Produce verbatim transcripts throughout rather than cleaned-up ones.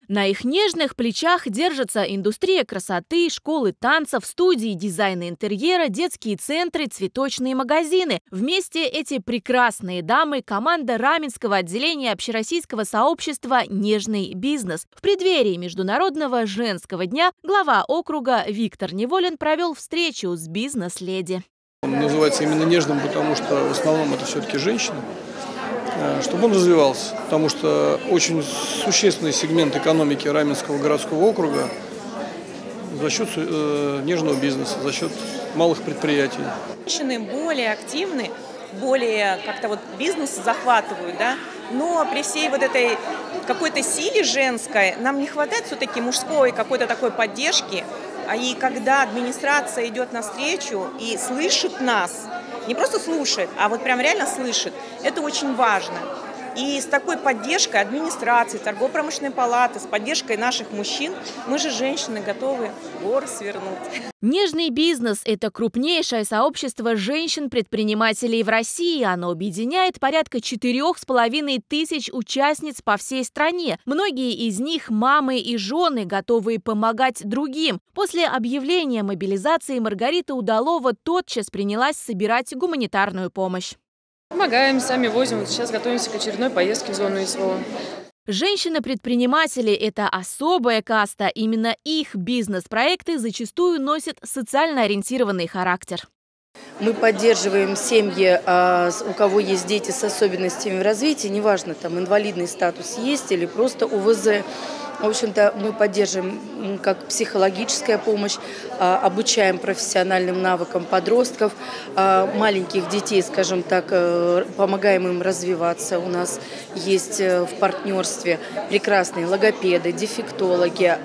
На их нежных плечах держится индустрия красоты, школы танцев, студии дизайна интерьера, детские центры, цветочные магазины. Вместе эти прекрасные дамы – команда Раменского отделения общероссийского сообщества «Нежный бизнес». В преддверии Международного женского дня глава округа Виктор Неволин провел встречу с бизнес-леди. Он называется именно нежным, потому что в основном это все-таки женщины. Чтобы он развивался, потому что очень существенный сегмент экономики Раменского городского округа за счет э, нежного бизнеса, за счет малых предприятий. Женщины более активны, более как-то вот бизнес захватывают, да, но при всей вот этой какой-то силе женской нам не хватает все-таки мужской какой-то такой поддержки. И когда администрация идет навстречу и слышит нас, не просто слушает, а вот прям реально слышит, это очень важно. И с такой поддержкой администрации, торгово-промышленной палаты, с поддержкой наших мужчин, мы же, женщины, готовы горы свернуть. Нежный бизнес – это крупнейшее сообщество женщин-предпринимателей в России. Оно объединяет порядка четырех с половиной тысяч участниц по всей стране. Многие из них – мамы и жены, готовые помогать другим. После объявления мобилизации Маргарита Удалова тотчас принялась собирать гуманитарную помощь. Помогаем, сами возим. Вот сейчас готовимся к очередной поездке в зону СВО. Женщины-предприниматели – это особая каста. Именно их бизнес-проекты зачастую носят социально ориентированный характер. Мы поддерживаем семьи, у кого есть дети с особенностями в развитии, неважно, там инвалидный статус есть или просто УВЗ. В общем-то, мы поддерживаем как психологическая помощь, обучаем профессиональным навыкам подростков, маленьких детей, скажем так, помогаем им развиваться. У нас есть в партнерстве прекрасные логопеды, дефектологи,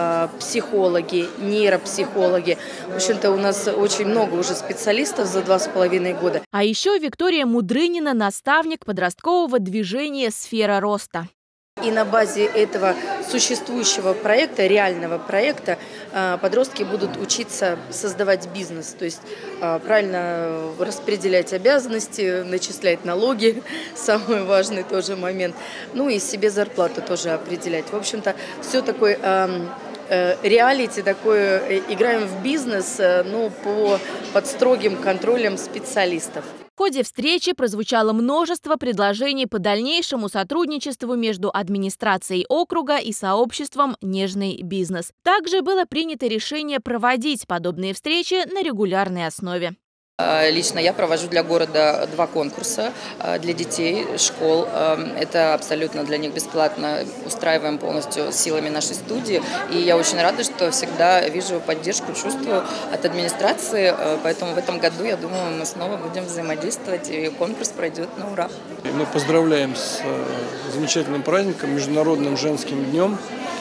психологи, нейропсихологи. В общем-то, у нас очень много уже специалистов за два с половиной года. А еще Виктория Мудрынина – наставник подросткового движения «Сфера роста». И на базе этого существующего проекта, реального проекта, подростки будут учиться создавать бизнес, то есть правильно распределять обязанности, начислять налоги, самый важный тоже момент, ну и себе зарплату тоже определять. В общем-то, все такое реалити, такое, играем в бизнес, ну, по, под строгим контролем специалистов. В ходе встречи прозвучало множество предложений по дальнейшему сотрудничеству между администрацией округа и сообществом «Нежный бизнес». Также было принято решение проводить подобные встречи на регулярной основе. Лично я провожу для города два конкурса для детей, школ. Это абсолютно для них бесплатно. Устраиваем полностью силами нашей студии. И я очень рада, что всегда вижу поддержку, чувствую от администрации. Поэтому в этом году, я думаю, мы снова будем взаимодействовать, и конкурс пройдет на ура. Мы поздравляем с замечательным праздником, Международным женским днем.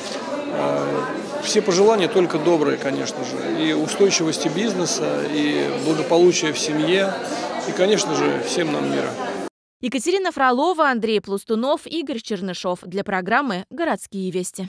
Все пожелания только добрые, конечно же, и устойчивости бизнеса, и благополучия в семье, и, конечно же, всем нам мира. Екатерина Фролова, Андрей Плустунов, Игорь Чернышов для программы «Городские вести».